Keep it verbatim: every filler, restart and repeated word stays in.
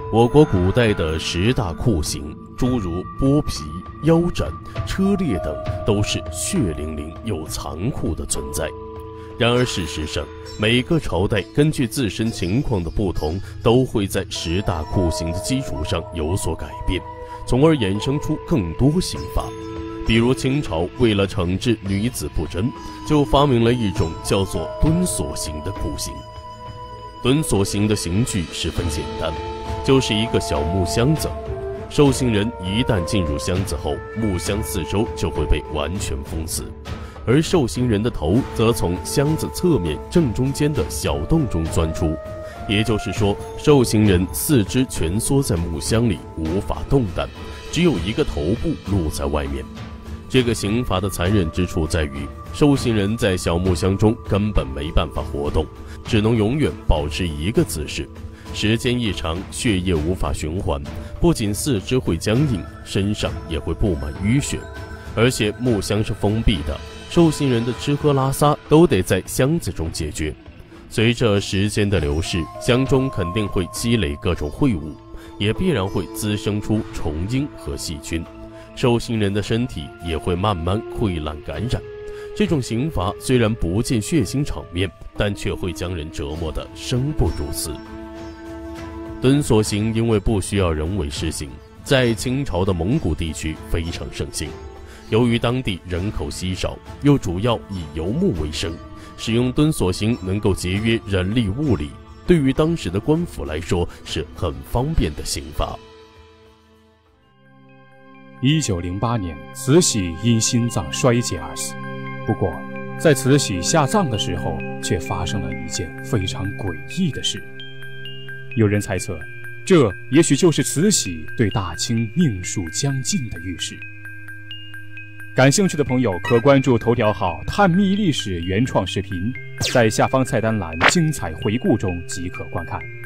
我国古代的十大酷刑，诸如剥皮、腰斩、车裂等，都是血淋淋又残酷的存在。然而事实上，每个朝代根据自身情况的不同，都会在十大酷刑的基础上有所改变，从而衍生出更多刑罚。比如清朝为了惩治女子不贞，就发明了一种叫做蹲锁刑的酷刑。蹲锁刑的刑具十分简单，就是一个小木箱子，受刑人一旦进入箱子后，木箱四周就会被完全封死，而受刑人的头则从箱子侧面正中间的小洞中钻出，也就是说，受刑人四肢蜷缩在木箱里，无法动弹，只有一个头部露在外面。这个刑罚的残忍之处在于，受刑人在小木箱中根本没办法活动，只能永远保持一个姿势，时间一长，血液无法循环，不仅四肢会僵硬，身上也会布满淤血。而且木箱是封闭的，受刑人的吃喝拉撒都得在箱子中解决。随着时间的流逝，箱中肯定会积累各种秽物，也必然会滋生出虫蝇和细菌，受刑人的身体也会慢慢溃烂感染。这种刑罚虽然不见血腥场面，但却会将人折磨得生不如死。蹲锁刑因为不需要人为施行，在清朝的蒙古地区非常盛行。由于当地人口稀少，又主要以游牧为生，使用蹲锁刑能够节约人力物力，对于当时的官府来说是很方便的刑罚。 一九零八年，慈禧因心脏衰竭而死。不过，在慈禧下葬的时候，却发生了一件非常诡异的事。有人猜测，这也许就是慈禧对大清命数将尽的预示。感兴趣的朋友可关注头条号“探秘历史”原创视频，在下方菜单栏精彩回顾中即可观看。